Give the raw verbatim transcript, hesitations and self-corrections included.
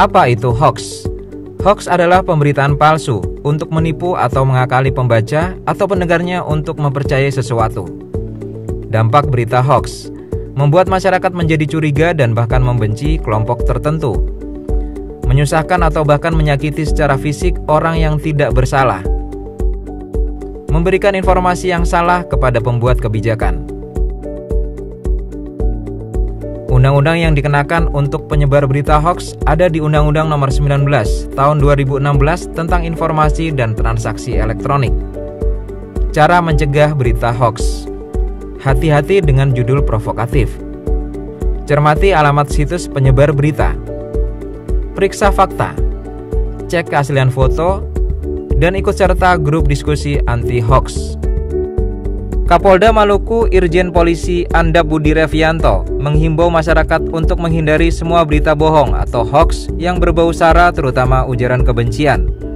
Apa itu hoax? Hoax adalah pemberitaan palsu untuk menipu atau mengakali pembaca atau pendengarnya untuk mempercayai sesuatu. Dampak berita hoax membuat masyarakat menjadi curiga dan bahkan membenci kelompok tertentu, menyusahkan atau bahkan menyakiti secara fisik orang yang tidak bersalah, memberikan informasi yang salah kepada pembuat kebijakan. Undang-undang yang dikenakan untuk penyebar berita hoax ada di Undang-Undang Nomor sembilan belas Tahun dua ribu enam belas tentang Informasi dan Transaksi Elektronik. Cara mencegah berita hoax. Hati-hati dengan judul provokatif. Cermati alamat situs penyebar berita. Periksa fakta. Cek keaslian foto dan ikut serta grup diskusi anti-hoax. Kapolda Maluku Irjen Polisi Andap Budi Revianto menghimbau masyarakat untuk menghindari semua berita bohong atau hoax yang berbau sara terutama ujaran kebencian.